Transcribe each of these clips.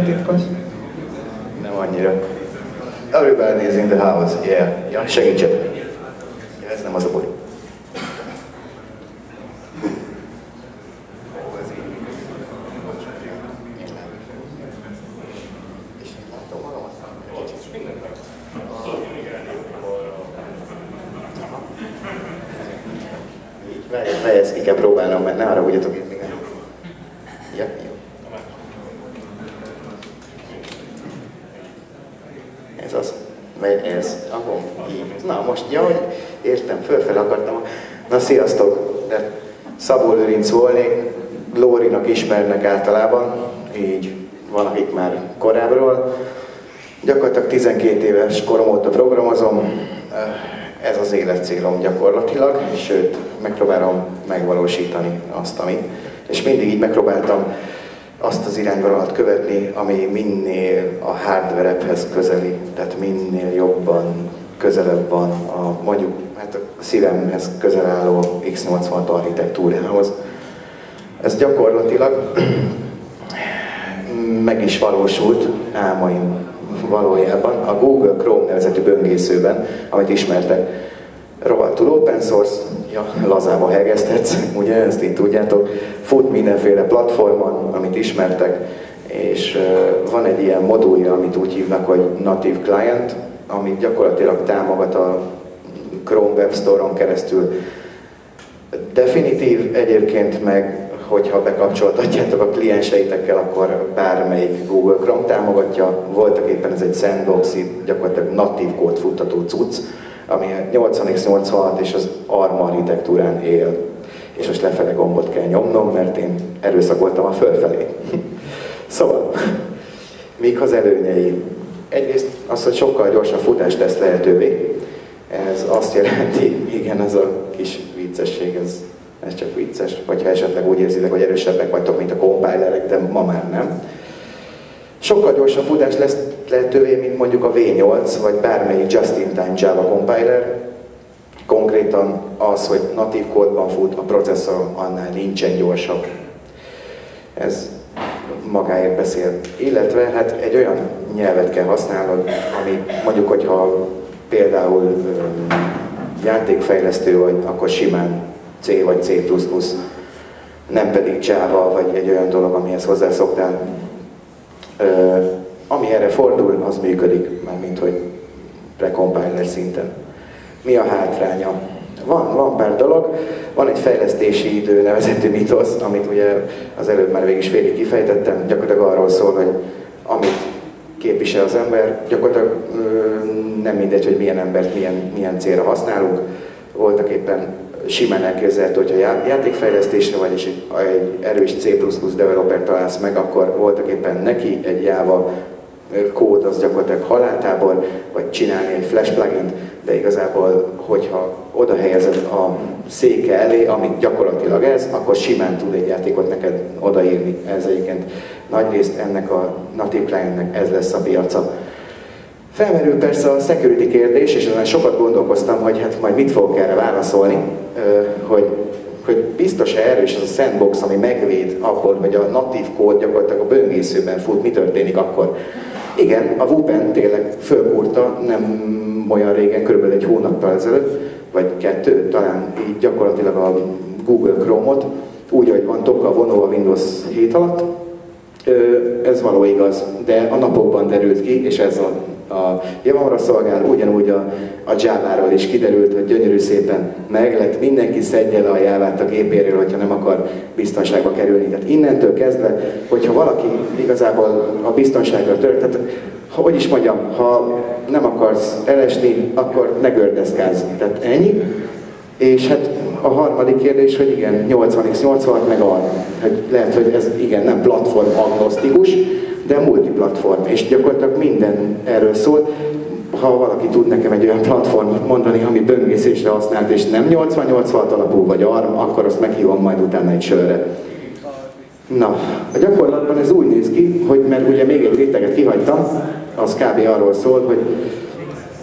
Titkos? Nem annyira. Everybody is in the house, yeah. Ja, segítsek. Ja, ez nem az a baj. Várj, ezt ki kell próbálnom, mert ne haragudjatok itt még. Ja, jó. Ez az. Vagy ez. Ahol így. Na most, ja, hogy értem, fölfele akartam. Na sziasztok! De Szabó Lőrinc volnék, Lórinak ismernek általában, így van, akik már korábbról. Gyakorlatilag 12 éves korom óta programozom. Ez az életcélom gyakorlatilag, sőt, megpróbálom megvalósítani azt, amit. És mindig így megpróbáltam azt az irányvonalat követni, ami minél a hardware-hez közeli, tehát minél jobban közelebb van a, mondjuk, hát a szívemhez közel álló X86 architektúrához. Ez gyakorlatilag meg is valósult álmaim valójában a Google Chrome nevezetű böngészőben, amit ismertek. Rohadtul open source, ja, lazába hegesztetsz, ugye, ezt így tudjátok, fut mindenféle platformon, amit ismertek, és van egy ilyen modulja, amit úgy hívnak, hogy Native Client, amit gyakorlatilag támogat a Chrome Web Store-on keresztül. Definitív egyébként meg, hogyha bekapcsoltatjátok a klienseitekkel, akkor bármelyik Google Chrome támogatja. Voltak éppen ez egy sandbox, gyakorlatilag natív kód futtató cucc, ami 80x86 és az ARM architektúrán él. És most lefele gombot kell nyomnom, mert én erőszakoltam a fölfelé. Szóval, mik az előnyei? Egyrészt az, hogy sokkal gyorsabb futást tesz lehetővé. Ez azt jelenti, igen, ez a kis viccesség, ez csak vicces, hogyha esetleg úgy érzitek, hogy erősebbek vagytok, mint a compilerek, de ma már nem. Sokkal gyorsabb futás lesz lehetővé, mint mondjuk a V8, vagy bármelyik just-in-time Java compiler. Konkrétan az, hogy natív kódban fut, a processzor annál nincsen gyorsabb. Ez magáért beszél. Illetve hát egy olyan nyelvet kell használnod, ami mondjuk, hogyha például játékfejlesztő vagy, akkor simán C vagy C++, nem pedig Java, vagy egy olyan dolog, amihez hozzászoktál. Ami erre fordul, az működik, mármint hogy precompiler szinten. Mi a hátránya? Van pár dolog, van egy fejlesztési idő nevezetű mitosz, amit ugye az előbb már végig is félig kifejtettem, gyakorlatilag arról szól, hogy amit képvisel az ember, gyakorlatilag nem mindegy, hogy milyen embert milyen célra használunk. Voltak éppen simán elképzelhető, hogyha játékfejlesztésre vagy és egy erős C++ developer találsz meg, akkor voltak éppen neki egy Java kód, az gyakorlatilag haláltábor, vagy csinálni egy Flash plugin, de igazából, hogyha oda helyezed a széke elé, amit gyakorlatilag ez, akkor simán tud egy játékot neked odaírni. Ez egyébként nagyrészt ennek a native clientnek ez lesz a piaca. Felmerül persze a security kérdés, és ezen sokat gondolkoztam, hogy hát majd mit fogok erre válaszolni, hogy biztos-e erős az a sandbox, ami megvéd abból, hogy a natív kód gyakorlatilag a böngészőben fut, mi történik akkor. Igen, a WUPen tényleg fölkúrta, nem olyan régen, körülbelül egy hónappal ezelőtt, vagy 2, talán így gyakorlatilag a Google Chrome-ot, úgy, hogy van tokkal vonó a Windows 7 alatt. Ez való igaz, de a napokban derült ki, és ez a javamra szolgál, ugyanúgy a Java-ról is kiderült, hogy gyönyörű szépen meg lett, mindenki szedje le a Java-t a gépéről, hogyha nem akar biztonságba kerülni. Tehát innentől kezdve, hogyha valaki igazából a biztonságra tört, tehát hogy is mondjam, ha nem akarsz elesni, akkor ne gördeszkázz. Tehát ennyi. És hát a harmadik kérdés, hogy igen, 80x86 meg hogy lehet, hogy ez igen, nem platform agnosztikus, de multiplatform, és gyakorlatilag minden erről szól. Ha valaki tud nekem egy olyan platformot mondani, ami böngészésre használt, és nem 8086 alapú vagy ARM, akkor azt meghívom majd utána egy sörre. Na, a gyakorlatban ez úgy néz ki, hogy mert ugye még egy réteget kihagytam, az kb. Arról szól, hogy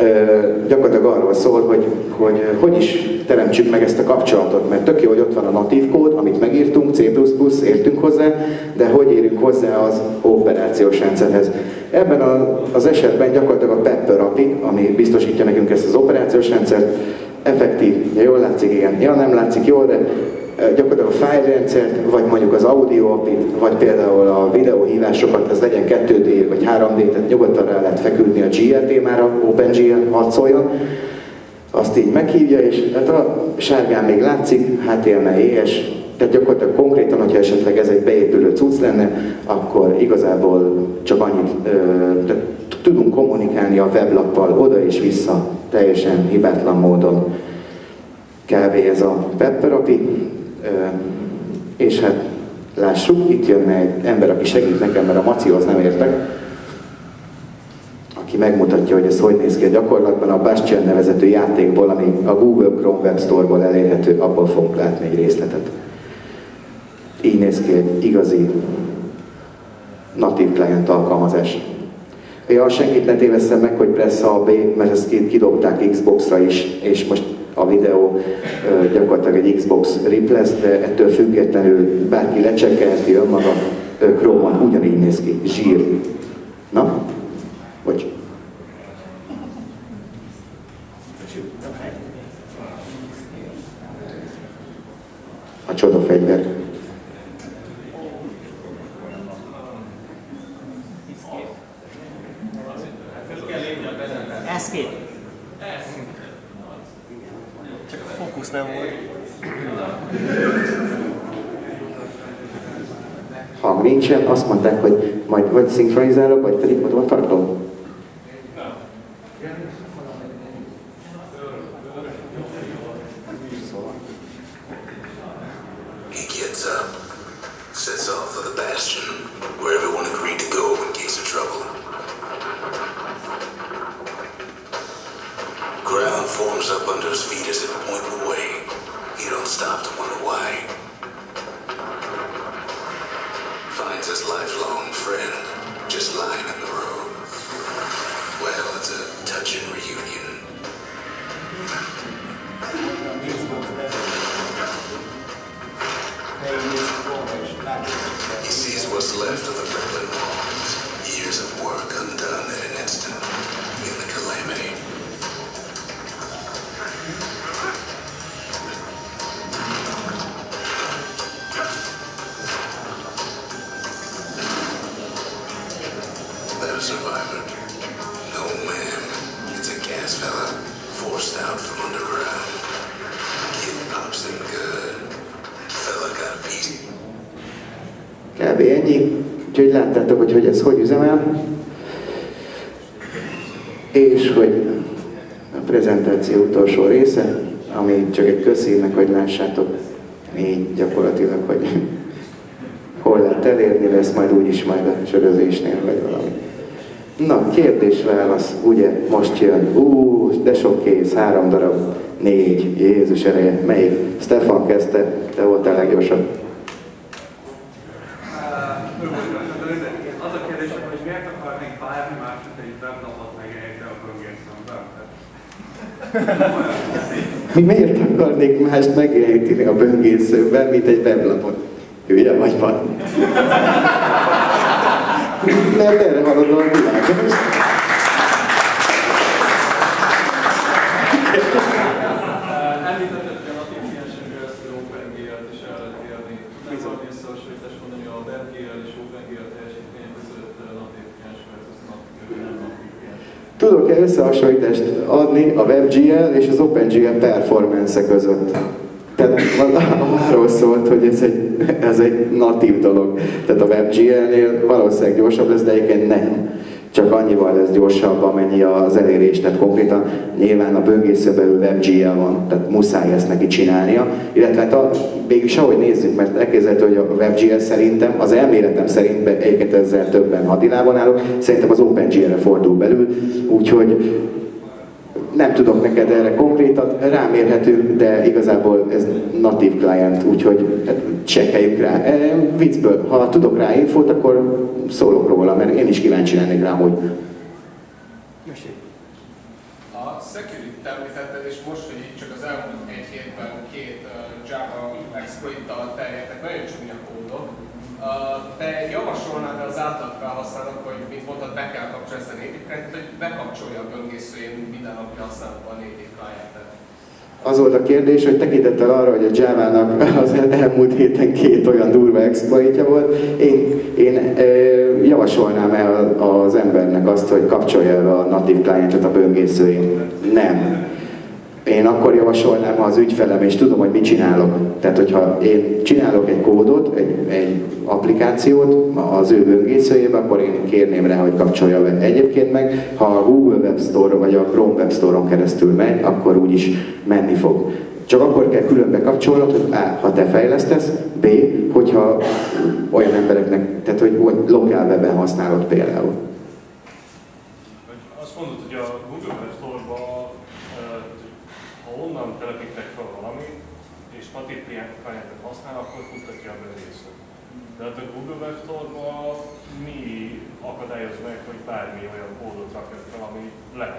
Gyakorlatilag arról szól, hogy is teremtsük meg ezt a kapcsolatot, mert tök jó, hogy ott van a natív kód, amit megírtunk, C++, értünk hozzá, de hogy érünk hozzá az operációs rendszerhez. Ebben az esetben gyakorlatilag a Pepper API, ami biztosítja nekünk ezt az operációs rendszert, effektív, jól látszik, igen, ja nem látszik jól, de gyakorlatilag a fájlrendszert, vagy mondjuk az audio API-t, vagy például a videóhívásokat, ez legyen 2D vagy 3D, tehát nyugodtan rá lehet feküdni a GL témára, OpenGL hadd szóljon. Azt így meghívja, és hát a sárgán még látszik, HTML-ES, tehát gyakorlatilag konkrétan, hogyha esetleg ez egy beépülő cucc lenne, akkor igazából csak annyit tudunk kommunikálni a weblappal oda és vissza, teljesen hibátlan módon. Kb. Ez a Pepper API, és hát lássuk, itt jönne egy ember, aki segít nekem, mert a Macihoz nem értek, aki megmutatja, hogy ez hogy néz ki a gyakorlatban. A Bastion nevezetű játékból, ami a Google Chrome Web Store-ból elérhető, abból fogunk látni egy részletet. Így néz ki egy igazi natív client alkalmazás. Ja, senkit ne tévesszem meg, hogy Press A, B, mert ezt kidobták Xbox-ra is, és most a videó gyakorlatilag egy Xbox rip lesz, de ettől függetlenül bárki lecsekkelheti önmaga, Chrome-on ugyanígy néz ki, zsír. Na? Bocs. A csodafegyver. Escape. Csak a fókusz nem volt. Hang nincsen, azt mondták, hogy majd vagy szinkronizálok, vagy pedig ott tartom. He gets up, sets off for the Bastion, where everyone agreed to go in case of trouble. Ground forms up under his feet as it point away. He don't stop to wonder why. Finds his lifelong friend just lying in the road. Well, it's a touching reunion. He sees what's left of the Brooklyn walls. Years of work undone in an instant. In the calamity. They're a survivor. No, man. It's a gas fella. Forced out from underground. Kid pops him good. Fella got beat. Kb. Ennyi. Úgyhogy láttátok, hogy ez hogy üzemel. És hogy a prezentáció utolsó része, ami csak egy közhívnek, hogy lássátok így gyakorlatilag, hogy hol lehet elérni, lesz majd úgyis majd a sörözésnél, vagy valami. Na, kérdés-válasz, ugye most jön. De sok kész, 3 darab, 4, Jézus ereje, melyik? Stefan kezdte, te voltál leggyorsabb. Az a kérdésem, hogy miért akarnék bármi más, mint egy weblapot megjelenteni a böngészőmben? Miért akarnék mást megjeleníteni a böngészőben, mint egy weblapot? Hülye vagy van? Mert erre halad a világ. Említetted, hogy a natív kliensen keresztül OpenGL-t is el lehet érni. Nem szabad összehasonlítást mondani a WebGL és OpenGL teljesítménye között natív kliens versus nem natív kliens. Tudok-e összehasonlítást adni a WebGL és az OpenGL performance-e között? Tehát arról szólt, hogy ez egy natív dolog. Tehát a WebGL-nél valószínűleg gyorsabb lesz, de egyébként nem. Csak annyival lesz gyorsabb, amennyi az elérés. Tehát konkrétan nyilván a böngészőn belül WebGL van, tehát muszáj ezt neki csinálnia. Illetve hát végülis ahogy nézzük, mert elképzelhető, hogy a WebGL szerintem, az elméletem szerint, egyébként ezzel többen hadilában állok, szerintem az OpenGL-re fordul belül, úgyhogy nem tudok neked erre konkrétat, rámérhető, de igazából ez natív client, úgyhogy hát csekkeljük rá. Viccből, ha tudok rá infót, akkor szólok róla, mert én is kíváncsi lennék rá, hogy... Mesélj. A security-t említetted, és most, hogy így csak az elmúlt egy hétben két Java exploit-tal terjedtek nagyon csúnya kódok. Te javasolnád az átlag felhasználók, hogy mint mondtad, be kell kapcsolni ezt a native client-et, hogy bekapcsolja a böngészőjén minden napi használatban a native client-et? Az volt a kérdés, hogy tekintettel arra, hogy a Java-nak az elmúlt héten két olyan durva exploitja volt, én javasolnám el az embernek azt, hogy kapcsolja el a native clientet a böngészőjén. Nem. Én akkor javasolnám, ha az ügyfelem, és tudom, hogy mit csinálok. Tehát, hogyha én csinálok egy kódot, egy applikációt az ő böngészőjébe, akkor én kérném rá, hogy kapcsolja be. Egyébként meg, ha a Google Web Store vagy a Chrome Web Store-on keresztül megy, akkor úgyis menni fog. Csak akkor kell külön bekapcsolnod, hogy A, ha te fejlesztesz, B, hogyha olyan embereknek, tehát hogy lokál webben használod például. Azt mondod, hogy a Google Web Store-ba, ha onnan telepítek fel valamit, és natív clientet használ, akkor futtatja a böngészőt. De hát a Google Web Store-ba mi akadályoz meg, hogy bármi olyan kódot rakjon fel, ami lehet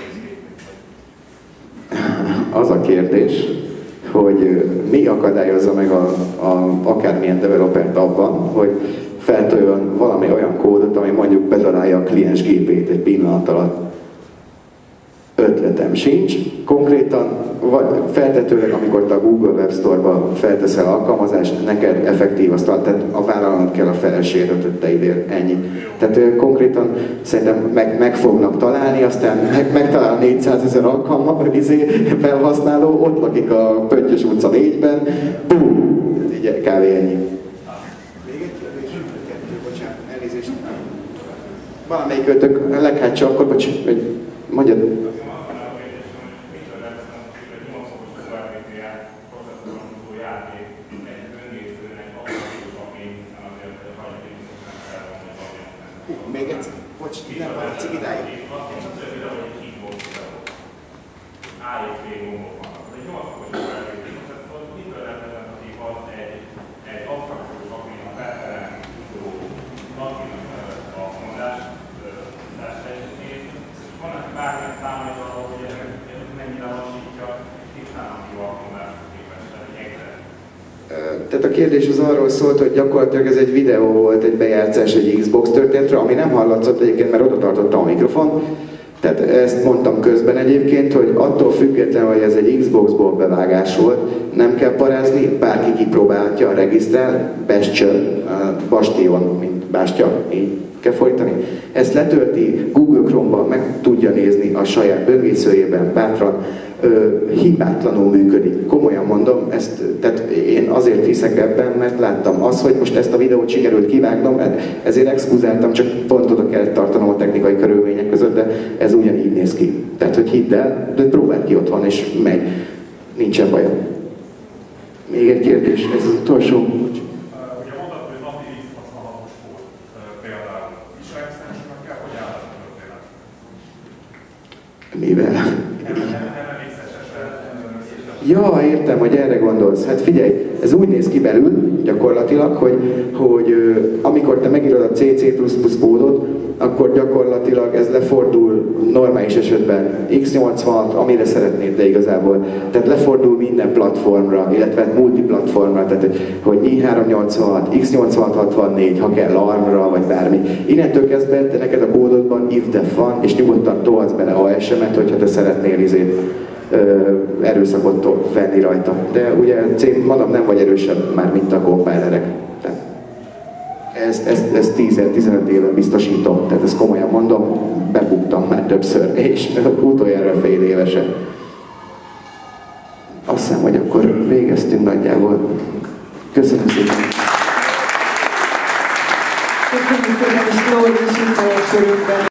Az a kérdés, hogy mi akadályozza meg akármilyen developert abban, hogy feltoljon valami olyan kódot, ami mondjuk bedarálja a kliens gépét egy pillanat alatt. Ötletem sincs. Konkrétan, vagy feltetőleg, amikor te a Google Web Store-ba felteszel alkalmazást, neked effektív azt tehát a vállalat kell a felesérőt, hogy te idél, ennyi. Tehát konkrétan szerintem meg fognak találni, aztán megtalál 400 000 felhasználó, ott lakik a Pöttyös utca 4-ben, bum! Így kb. Ennyi. Még egy kérdés? Kettő, bocsánat, elnézést. Valamelyik ötök leghátsó, akkor hogy mondjad. Még egyszer, bocs, nem látszik idáig. Egy abstrakciós apinak felfelelően tudó natív alkalmazás teljesítményt. Vannak bármilyen számai arra, hogy ez mennyire lassítja tisztán natív alkalmazáshoz képest egyre. Tehát a kérdés az arról szólt, hogy gyakorlatilag ez egy videó volt, egy bejátszás egy Xbox történetről, ami nem hallatszott egyébként, mert oda tartottam a mikrofon. Tehát ezt mondtam közben egyébként, hogy attól függetlenül, hogy ez egy Xbox-ból bevágás volt, nem kell parázni, bárki kipróbálhatja, regisztrál, Bastion, mint Bástya, így kell fordítani. Ezt letölti, Google Chrome-ban meg tudja nézni a saját böngészőjében bátran, hibátlanul működik. Komolyan mondom, tehát én azért hiszek ebben, mert láttam azt, hogy most ezt a videót sikerült kivágnom, ezért exkluzáltam, csak pont oda kell tartanom a technikai körülmények között, de ez ugyanígy néz ki. Tehát, hogy hidd el, de próbáld ki otthon, és megy. Nincsen bajom. Még egy kérdés, ez az utolsó. Ugye mondtad, hogy napi használhatós kód például. És regisztrálásoknak kell, hogy áll a történet? Mivel? Ja, értem, hogy erre gondolsz. Hát figyelj, ez úgy néz ki belül gyakorlatilag, hogy amikor te megírod a C++ kódot, akkor gyakorlatilag ez lefordul normális esetben x86, amire szeretnéd, de igazából. Tehát lefordul minden platformra, illetve multiplatformra, tehát hogy i386, x8664, ha kell ARM-ra, vagy bármi. Innentől kezdve te neked a kódodban if-def van, és nyugodtan tolhatsz bele ASM-et, hogyha te szeretnél erőszakot venni rajta. De ugye mondom, nem vagy erősebb már, mint a compilerek. Ezt 10-15 éve biztosítom, tehát ezt komolyan mondom, bebuktam már többször, és utoljára fél évesen. Azt hiszem, hogy akkor végeztünk nagyjából. Köszönöm szépen! Köszönöm szépen, és Lóri is itt van egy körünkben.